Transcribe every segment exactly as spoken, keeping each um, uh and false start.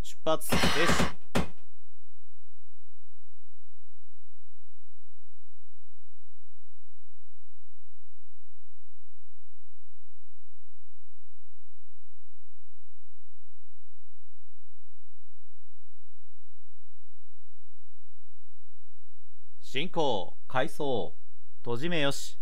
出発停止。進行回送閉じ目よし。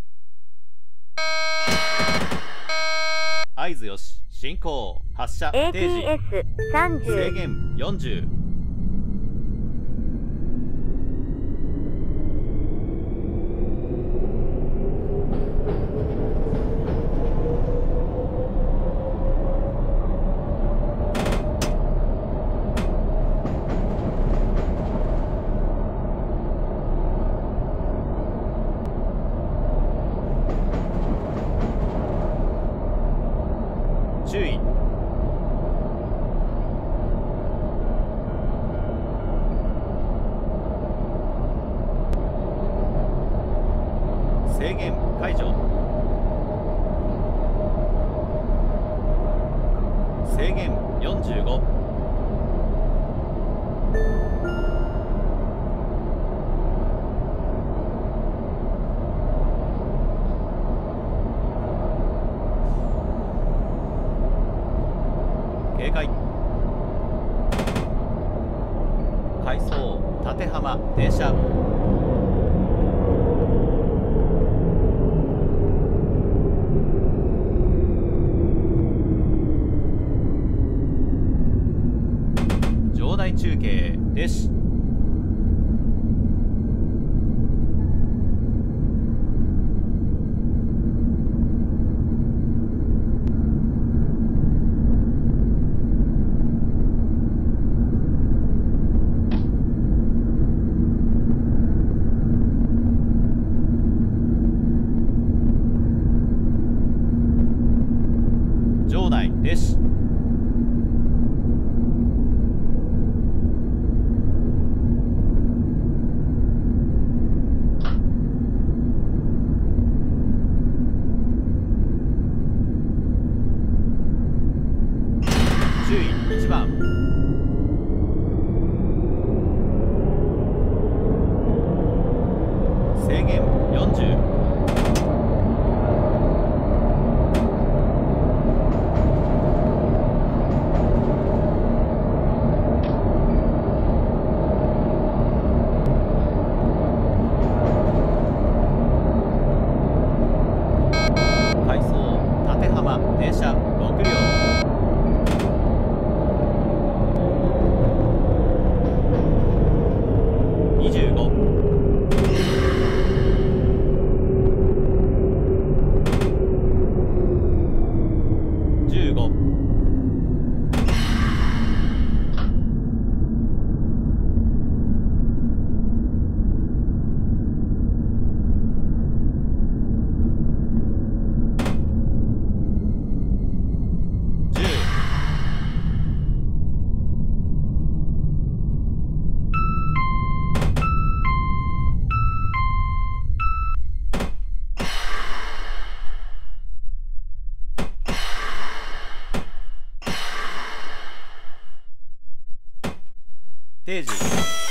合図よし。進行発射定時。 エーティーエスさんじゅう制限よんじゅう。注意。制限解除。制限よんじゅうご。警戒。回送立浜停車。場内中継停止。場内停止。注意いちばん。制限よんじゅう。回送立浜停車ろく両。にじゅうご。じゅうご。定時。